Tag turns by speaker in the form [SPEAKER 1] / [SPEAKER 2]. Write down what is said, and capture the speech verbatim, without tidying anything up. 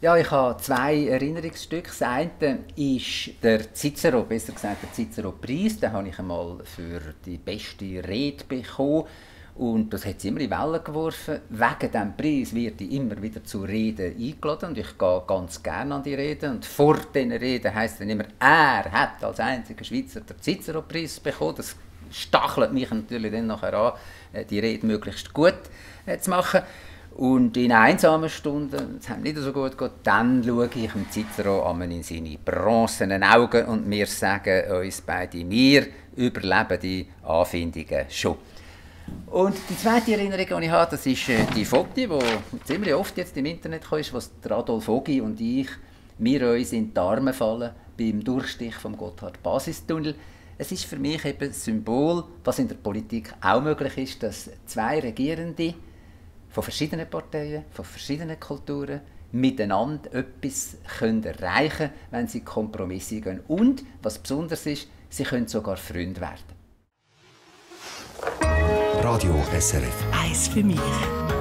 [SPEAKER 1] Ja, ich habe zwei Erinnerungsstücke. Das eine ist der Cicero, besser gesagt der Cicero-Preis. Den habe ich einmal für die beste Rede bekommen. Und das hat sie immer in Wellen geworfen. Wegen diesem Preis werde ich immer wieder zu Reden eingeladen. Und ich gehe ganz gerne an die Reden. Und vor diesen Reden heisst es dann immer, er hat als einziger Schweizer den Cicero-Preis bekommen. Das stachelt mich natürlich dann nachher an, die Rede möglichst gut zu machen. Und in einsamen Stunden, das hat nicht so gut gegangen, dann schaue ich dem Cicero an in seine bronzenen Augen und wir sagen uns beide, wir überleben die Anfindungen schon. Und die zweite Erinnerung, die ich habe, das ist die Foto, die ziemlich oft jetzt im Internet ist, wo Adolf Ogi und ich, wir uns in die Arme fallen beim Durchstich vom Gotthard-Basistunnel. Es ist für mich eben ein Symbol, was in der Politik auch möglich ist, dass zwei Regierende von verschiedenen Parteien, von verschiedenen Kulturen miteinander etwas können erreichen können, wenn sie Kompromisse gehen. Und, was besonders ist, sie können sogar Freunde werden.
[SPEAKER 2] Radio S R F.
[SPEAKER 3] Eins für mich.